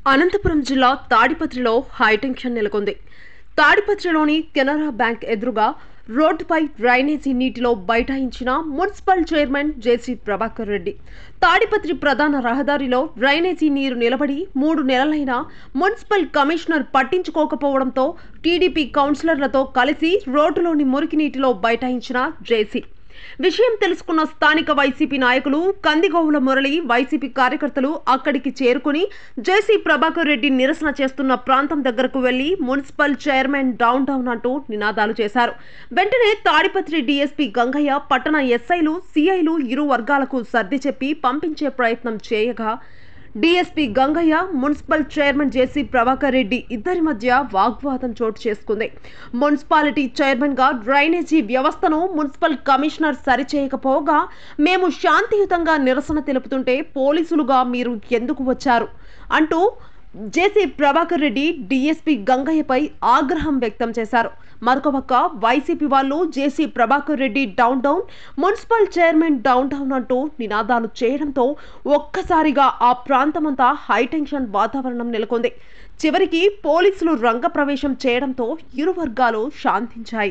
అనంతపురం జిల్లా తాడిపత్రిలో హైటెన్షన్ నెలకొంది. తాడిపత్రిలోని కెనరా బ్యాంక్ ఎదురుగా రోడ్డుపై డ్రైనేజీ నీటిలో బైఠాయించిన municipal chairman JC Prabhakar Reddy. Tadipatri ప్రధాన రహదారిలో డ్రైనేజీ నీరు నిలబడి 3 నెలలైనా మున్సిపల్ కమిషనర్ పట్టించుకోకపోవడంతో టీడీపీ కౌన్సిలర్లతో కలిసి రోడ్డులోని మురికి నీటిలో బైఠాయించిన జేసీ. విషయం తెలుసుకున్న స్థానిక వైసీపీ నాయకులు కందిగోవుల మురళి, వైసీపీ కార్యకర్తలు అక్కడికి చేరుకుని జేసీ ప్రభాకర్ రెడ్డి నిరసన చేస్తున్న ప్రాంతం దగ్గరకు వెళ్లి మున్సిపల్ చైర్మన్ డౌన్ డౌన్ అంటూ నినాదాలు చేశారు. వెంటనే తాడిపత్రి డీఎస్పీ గంగయ్య, పట్టణ ఎస్ఐలు, సిఐలు ఇరు వర్గాలకు సర్ది చెప్పి పంపించే ప్రయత్నం చేయగా DSP Gangaiah, municipal chairman JC Prabhakar Reddy ఇద్దరి మధ్య వాగ్వాదం చోటు చేసుకుంది. మున్సిపాలిటీ చైర్మన్ గా డ్రైనేజీ వ్యవస్థను మున్సిపల్ కమిషనర్ సరిచేయకపోగా మేము శాంతియుతంగా నిరసన తెలుపుతుంటే పోలీసులుగా మీరు ఎందుకు వచ్చారు అంటూ జేసీ ప్రభాకర్ రెడ్డి డీఎస్పీ గంగయ్యపై ఆగ్రహం వ్యక్తం చేశారు. మరొక వైసీపీ వాళ్ళు JC Prabhakar Reddy down down, municipal chairman down down అంటూ నినాదాలు చేయడంతో ఒక్కసారిగా ఆ ప్రాంతమంతా హైటెన్షన్ వాతావరణం నెలకొంది. చివరికి పోలీసులు రంగప్రవేశం చేయడంతో ఇరు వర్గాలు శాంతించాయి.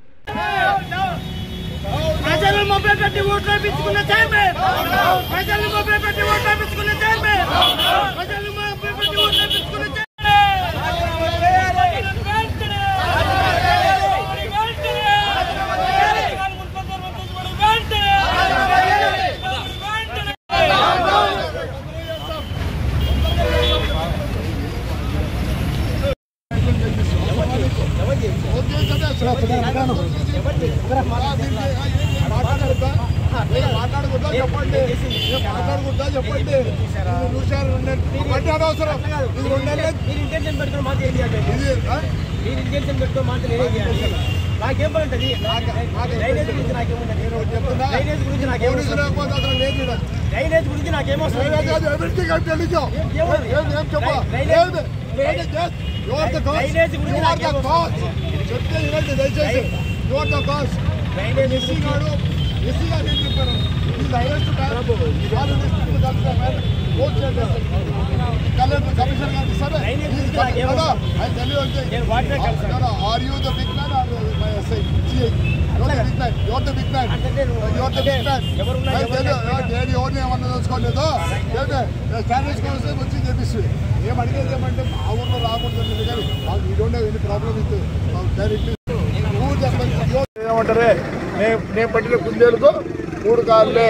నేను పట్టిన కుందేలుతో 3 కాళ్ళే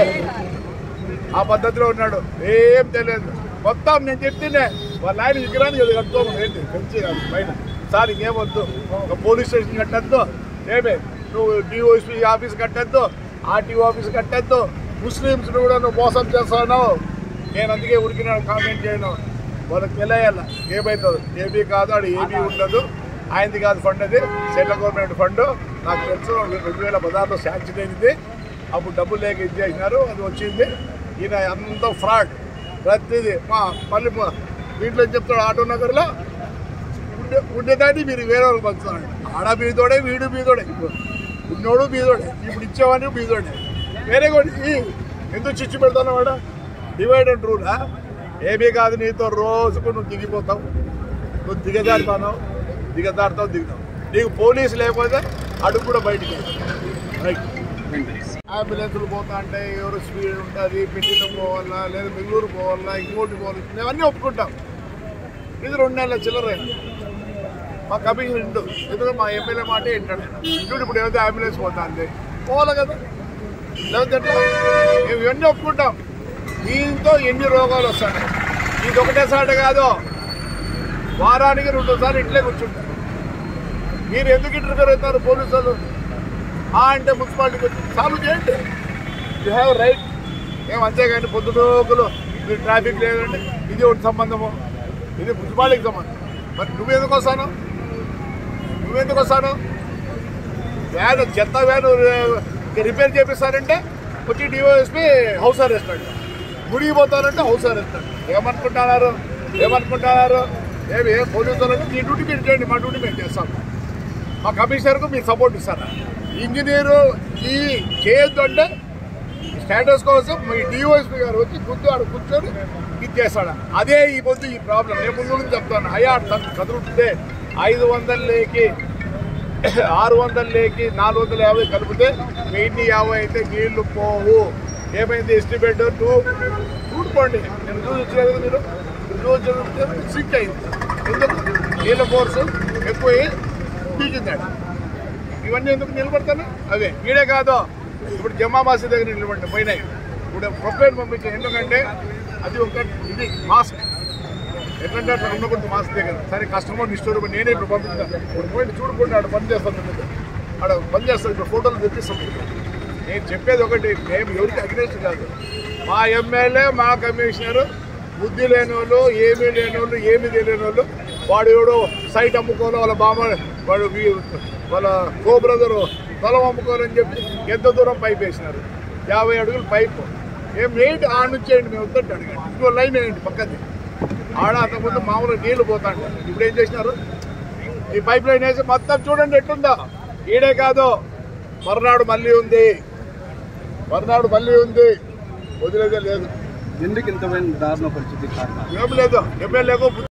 ఆ పద్ధతిలో ఉన్నాడు. ఏం తెలియదు. మొత్తం నేను చెప్తేనే వాళ్ళ ఆయన విగ్రహాన్ని కదా కట్టుకోము, ఏంటి పెంచి పైన సార్ ఇంకేమొద్దు, ఒక పోలీస్ స్టేషన్ కట్టద్దు, ఏమే నువ్వు డిఓఎస్పీ ఆఫీస్ కట్టద్దు, ఆర్టీఓ ఆఫీస్ కట్టద్దు, ముస్లిమ్స్ కూడా నువ్వు మోసం చేస్తున్నావు. నేను అందుకే ఉరికిన కామెంట్ చేయను. వాళ్ళకి తెలియాల ఏమవుతుంది. ఏబీ కాదు, ఆడు ఏబీ ఉండదు, ఆయనది కాదు ఫండ్, అది సెంట్రల్ గవర్నమెంట్ ఫండ్. నాకు తెలుసు 2016లో శాంక్షన్ అయింది. అప్పుడు డబ్బులు లేక ఇది చేసినారు, అది వచ్చింది. ఈయన అంత ఫ్రాడ్ ప్రతిదీ. మా మళ్ళీ దీంట్లో చెప్తాడు, ఆటో నగర్లో ఉండేదాన్ని మీరు వేరే వాళ్ళకి పంచుతాడు. ఆడ బీదోడే, వీడు బీదోడే, ఉన్నోడు బీదోడే, ఇప్పుడు ఇచ్చేవాడిని బీదోడే. వేరే కూడా ఎందుకు చిచ్చు పెడతాను వాడు. డివైడ్ అండ్ రూలా ఏమీ కాదు. నీతో రోజుకు నువ్వు దిగిపోతావు, నువ్వు దిగజారుతావు, దిగుతావు. నీకు పోలీసు లేకపోతే అడుగు కూడా బయటికి రైట్. అంబులెన్సులు పోతా అంటే ఎవరు స్పీడ్ ఉంటుంది, పిట్టిన పోవాలా, లేదా బెంగళూరు పోవాలా, ఇంకోటి పోవాలి, మేమన్నీ ఒప్పుకుంటాం. ఇది 2 నెలల చిల్లర మా కమిషన్ ఇండు. ఎందుకంటే మా ఎమ్మెల్యే మాట ఏంటంటే ఇంటి ఇప్పుడు ఏదైతే అంబులెన్స్ పోతా అంటే పోవాలి కదా, లేకపోతే మేము ఇవన్నీ ఒప్పుకుంటాం. దీంతో ఎన్ని రోగాలు వస్తాయి. ఇది ఒకటేసారి కాదు, వారానికి 2 సార్లు ఇట్లే కూర్చుంటారు. మీరు ఎందుకు ఇంటర్ఫియర్ అవుతారు పోలీసు వాళ్ళు అంటే మున్సిపాలిటీకి వచ్చి సాల్వ్ చేయండి. You have right. అంతేగాని పొద్దుటోకులు మీరు ట్రాఫిక్ లేదండి, ఇది ఒకటి సంబంధము, ఇది మున్సిపాలిటీకి సంబంధం. మరి నువ్వెందుకు వస్తాను వ్యాన్, చెత్త వ్యాన్ రిపేర్ చేపిస్తారంటే వచ్చి డిఓఎస్పీ హౌస్ అరెస్ట్ అండి, గుడికి పోతారంటే హౌస్ అరెస్ట్ అండి. ఏమనుకుంటున్నారు ఏమి పోలీసు వాళ్ళకి మీ డ్యూటీ మీరు చేయండి, మా డ్యూటీ మేము చేస్తాం. మా కమిషనర్కు మీరు సపోర్ట్ ఇస్తారా? ఇంజనీరు ఈ చేయొద్దు అంటే స్టేటస్ కోసం మీ డిఓఎస్పీ గారు వచ్చి గుద్దు ఆడ కూర్చొని ఇది చేస్తాడు. అదే ఈ పొద్దు ఈ ప్రాబ్లం. నేను ముందు నుంచి చెప్తాను. అయ్యా కదులుతుంటే 500 లేకి 600 లేకి 450 కలిపితే 1050 అయితే నీళ్లు పోవు. ఏమైంది ఎస్టిమేట్ చూడుకోండి. నేను చూసొచ్చలేదు, మీరు చూసి సిక్ అయింది. ఎందుకు నీళ్ళ ఫోర్స్ ఎక్కువ పీకిందండి. ఇవన్నీ ఎందుకు నిలబడతాను? అవే ఈడే కాదు, ఇప్పుడు జమా మసీద్ దగ్గర నిలబడి పోయినాయి. ఇప్పుడు ప్రొఫైల్ పంపించాను. ఎందుకంటే అది ఒక ఇది మాస్క్ ఎట్లంటే అట్లా ఉండకూడదు మాస్క్ దగ్గర. సరే కస్టమర్ ఇష్టం నేనే ఇప్పుడు పంపిస్తాను. ఇప్పుడు పోయి చూడకుండా ఆడ పని చేస్తాను, ఆడ పని చేస్తాను. ఇప్పుడు ఫోటోలు తెప్పిస్తాం. నేను చెప్పేది ఒకటి, మేము ఎవరికి అగ్నేస్ట్ కాదు. మా ఎమ్మెల్యే మా కమిషనరు బుద్ధి లేని వాళ్ళు, ఏమీ లేని వాళ్ళు, ఏమీ తెలియని వాళ్ళు, వాడు ఎవడో సైట్ అమ్ముకోవాలి, వాళ్ళ బామ్మ వాడు వాళ్ళ కో బ్రదరు పొలం అమ్ముకోవాలని చెప్పి ఎంత దూరం పైప్ వేసినారు. 50 అడుగులు పైపు. ఏం ఏంటి ఆడ నుంచి వేయండి, మేము వద్దంటే అడగండి. ఇంకో లైన్ వేయండి పక్కది. ఆడ అంతకుముందు మామూలుగా నీళ్లు పోతాండి. ఇప్పుడు ఏం చేసినారు, ఈ పైప్ లైన్ వేసి మొత్తం చూడండి ఎట్లుందో. ఈడే కాదు, మర్నాడు మళ్ళీ ఉంది, వదిలేదే లేదు. ఎందుకు ఇంత దారుణ పరిస్థితి? ఏం లేదు, ఎమ్మెల్యేకు